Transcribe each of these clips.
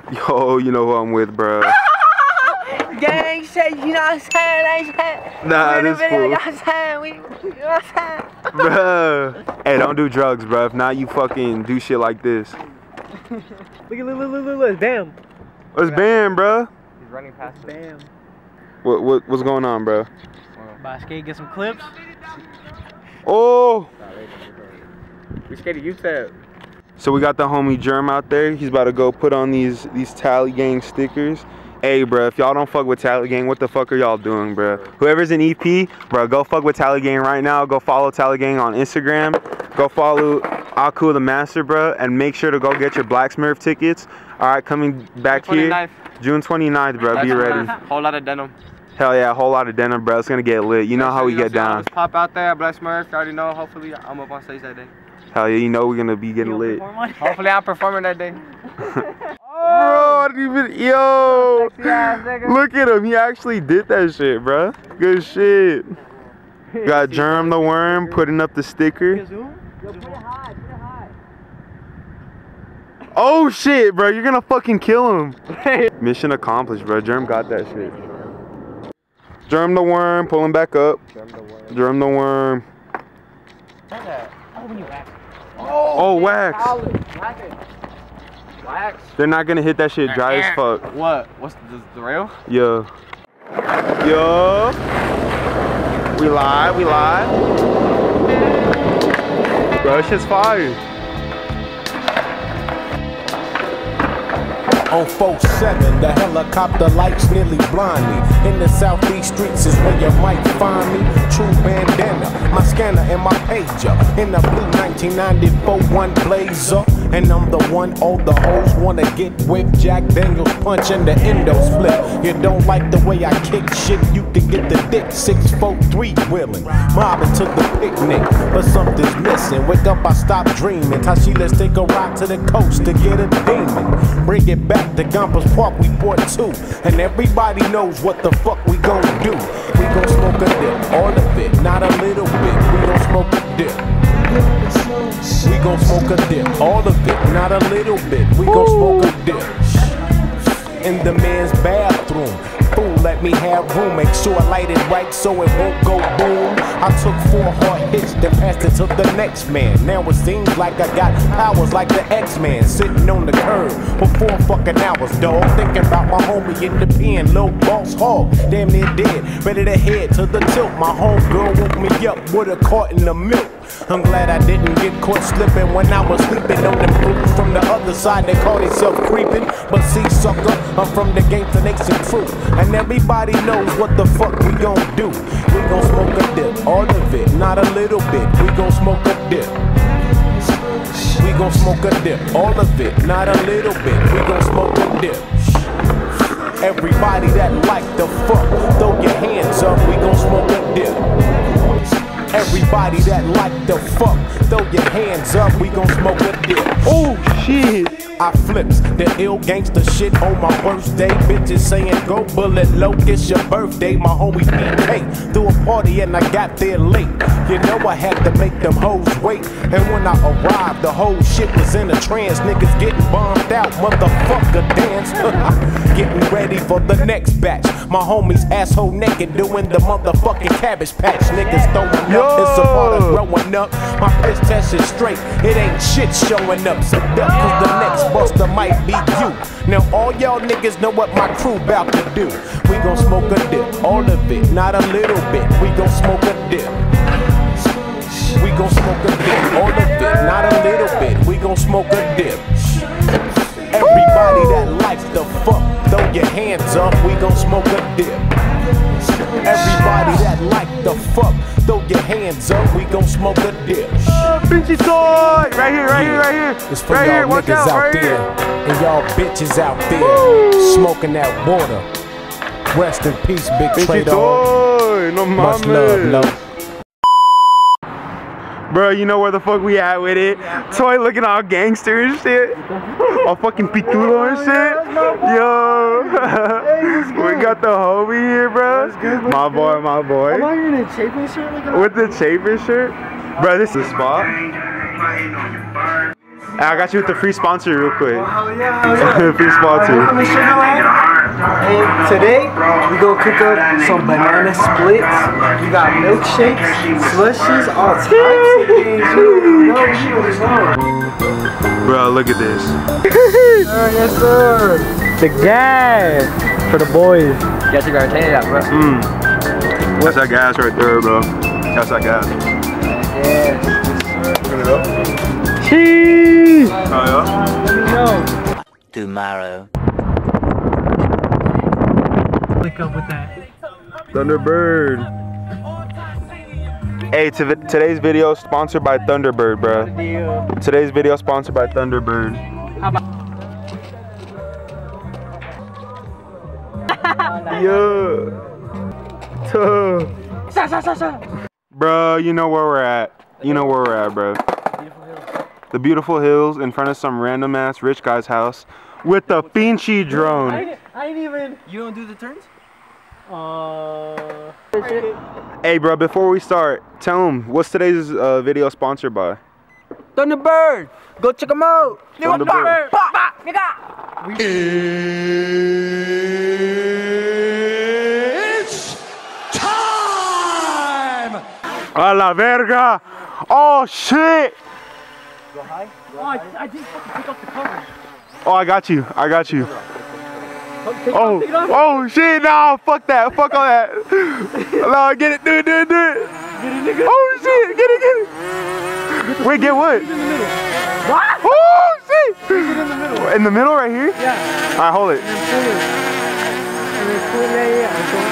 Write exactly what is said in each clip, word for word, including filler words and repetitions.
Yo, you know who I'm with, bro. Gang shit, you know what I'm saying? Nah, this fool. You know what I'm saying? We, you know what I'm saying? Bruh. Hey, don't do drugs, bro. If not, you fucking do shit like this. Look at, look, look, look, look, look, bam. What's Bam, bro? He's running past us. Bam. What, what, what's going on, bro? About to skate, get some clips. Oh! We skated U T E P. So we got the homie Germ out there. He's about to go put on these these Tally Gang stickers. Hey, bro, if y'all don't fuck with Tally Gang, what the fuck are y'all doing, bro? Whoever's in E P, bro, go fuck with Tally Gang right now. Go follow Tally Gang on Instagram. Go follow Aku the Master, bro, and make sure to go get your Black Smurf tickets. All right, coming back here, June twenty-ninth, bro. Be ready. Whole lot of denim. Hell yeah, a whole lot of denim, bro. It's gonna get lit. You know how we get down. Pop out there, Black Smurf. You already know. Hopefully, I'm up on stage that day. Hell yeah, you know we're gonna be getting lit. Hopefully, I'm performing that day. Bro, I didn't even, yo, look at him. He actually did that shit, bro. Good shit. Got Germ the Worm putting up the sticker. Oh shit, bro, you're gonna fucking kill him. Mission accomplished, bro. Germ got that shit. Germ the Worm pulling back up. Germ the Worm. Oh, wax. Wax. They're not gonna hit that shit dry as fuck. What? What's the, the rail? Yo. Yo. We live, we live. Bro, this shit's fire. On four seven, the helicopter lights nearly blind me. In the southeast streets is where you might find me. True bandana, my scanner and my pager. In the blue nineteen ninety-four one Blazer. And I'm the one all the hoes wanna get with. Jack Daniels punch and the endo split. You don't like the way I kick shit, you can get the dick. Six, four, three wheeling. Mobbing to the picnic, but something's missing. Wake up, I stop dreaming. Tashi, let's take a ride to the coast to get a demon. Bring it back to Gompers Park, we bought two. And everybody knows what the fuck we gon' do. We gon' smoke a dip, all of it, not a little bit. We gon' smoke a dip. We gon' smoke a dip, all of it, not a little bit. We gon' smoke a dip. In the men's bathroom, fool, let me have room. Make sure I light it right so it won't go boom. I took four hard hits, then passed it to the next man. Now it seems like I got powers like the X-Man, sitting on the curb for four fucking hours, dog. Thinking about my homie in the pen, little boss hog, damn near dead, ready to head to the tilt. My homegirl woke me up with a carton of milk. I'm glad I didn't get caught slipping when I was sleeping on them fools from the other side. They call themselves creeping, but see, sucker, I'm from the Gangsta Nation crew, and everybody knows what the fuck we gon' do. We gon' smoke a dip, all of it, not a little bit. We gon' smoke a dip. We gon' smoke a dip, all of it, not a little bit. We gon' smoke a dip. Everybody that like the fuck, throw your hands up. We gon' smoke a dip. Everybody that like the fuck, throw your hands up, we gon' smoke a dip. Oh shit. I flips the ill gangster shit on my birthday. Bitches saying go bullet low, it's your birthday. My homie P K threw a party and I got there late. You know I had to make them hoes wait. And when I arrived, the whole shit was in a trance. Niggas getting bombed out, motherfucker dance. Getting ready for the next batch. My homies asshole naked doing the motherfucking Cabbage Patch. Niggas throwing up, it's a part of growing up. My piss test is straight, it ain't shit showing up. So duck, cause the next buster might be you. Now all y'all niggas know what my crew bout to do. We gon' smoke a dip, all of it, not a little bit. We gon' smoke a dip. We gon' smoke a dip, all of it, not a little bit. We gon' smoke a dip. Everybody that likes the fuck, throw your hands up. We gon' smoke a dip. Everybody that like the fuck, throw your hands up. We gon' smoke a dip. Bitchy toy! Right here, right here, right here. It's for right y'all here, watch niggas out, out right there here. and y'all bitches out there. Woo! Smoking that water. Rest in peace, big Bitchy trade toy! No Much mames. love, love. Bro, you know where the fuck we at with it? Toy looking all gangster and shit. All fucking pitudo and shit. Yo. We got the homie here, bro. My boy, my boy. Am I in a Chapin shirt? With the Chapin shirt? Bro, this is a spot. Hey, I got you with the free sponsor real quick. Oh, hell yeah, hell yeah. Free sponsor. I'm in Sugarland, and today we gonna cook up some banana splits. We got milkshakes, slushies, all types of things. You know, you know. Bro, look at this. Sir, yes, sir. The gas for the boys. Got to go take that, bro. Mm. That's that gas right there, bro. That's that gas. Yes. Turn it up. Cheese. Oh, yeah? Let me know. Tomorrow. Link up with that. Thunderbird. Hey, to today's video sponsored by Thunderbird, bro. Today's video sponsored by Thunderbird. How about? Yeah. Tuh. Bro, you know where we're at. You know where we're at, bro. The beautiful hills in front of some random ass rich guy's house with the Finchy drone. I ain't, I ain't even. You don't do the turns? Uh. Hey, bro, before we start, tell them what's today's uh, video sponsored by? Thunderbird. Go check them out. Thunderbird. It's time! A la verga! Oh shit! Go high? Go high. Oh, I, I didn't fucking pick up the cover. Oh, I got you. I got you. Take Oh, it off, oh shit! Nah, fuck that. Fuck all that. No, get it, do it, do it, do it. Get it, nigga. Oh shit! Get it, get it. Wait, get what? In the middle. What? Oh shit! Get it in the middle. In the middle, right here. Yeah. All right, hold it. And pull it. And then pull it. Yeah,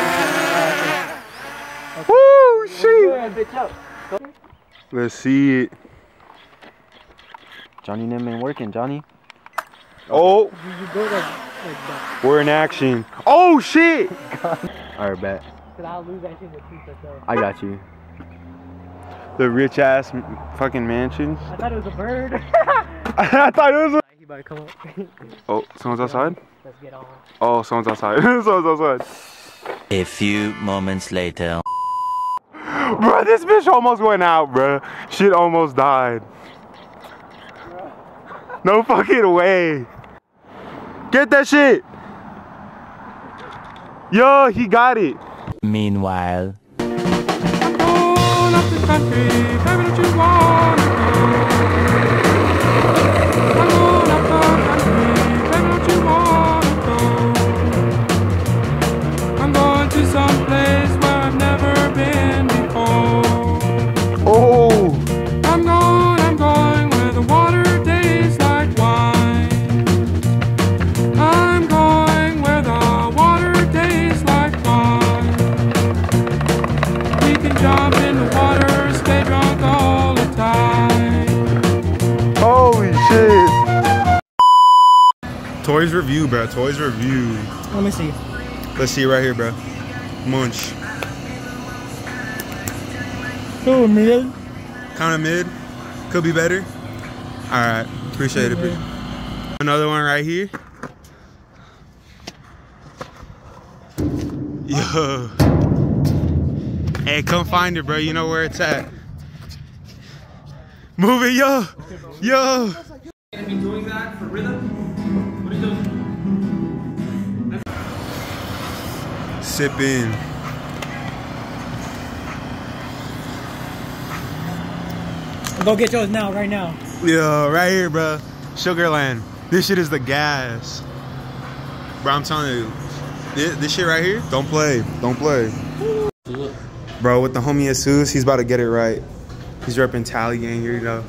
yeah, yeah. Woo, shit! Bitch up. Let's see it. Johnny and them ain't working, Johnny. Oh, You go like, like that. we're in action. Oh shit! Alright, bet. Cause I'll lose that shit with pizza, so. I got you. The rich ass fucking mansions. I thought it was a bird. I thought it was a. He about to come up. Oh, someone's outside? Let's get on. Oh, someone's outside. Someone's outside. A few moments later. Bro, this bitch almost went out, bro. Shit almost died. No fucking way. Get that shit. Yo, he got it. Meanwhile. I'm going to some place where I've never been before. Oh. I'm going, I'm going where the water tastes like wine. I'm going where the water tastes like wine. We can jump in the water, stay drunk all the time. Holy shit. Toys review, bro. Toys review. Let me see. Let's see right here, bro. Munch. Two mid. Kind of mid. Could be better. All right. Appreciate it, bro. Another one right here. Yo. Hey, come find it, bro. You know where it's at. Move it, yo. Yo. Be doing that for rhythm? What are you doing? Sip in. Go get yours now, right now. Yo, right here, bro. Sugarland. This shit is the gas. Bro, I'm telling you. This, this shit right here, don't play. Don't play. Bro, with the homie Jesus, he's about to get it right. He's repping Tally Gang, here you go.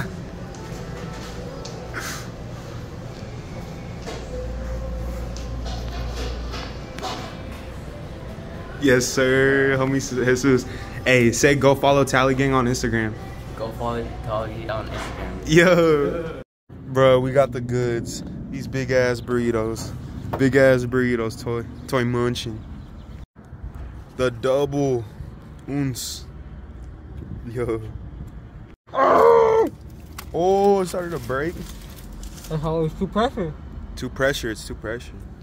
Yes, sir, homie Jesus. Hey, say go follow Tally Gang on Instagram. Go follow Tally on Instagram. Yo. Bro, we got the goods. These big ass burritos. Big ass burritos, toy. Toy munching. The double. Uns. Yo. Oh! Oh, it started to break. That's how it's too pressure. Too pressure, it's too pressure.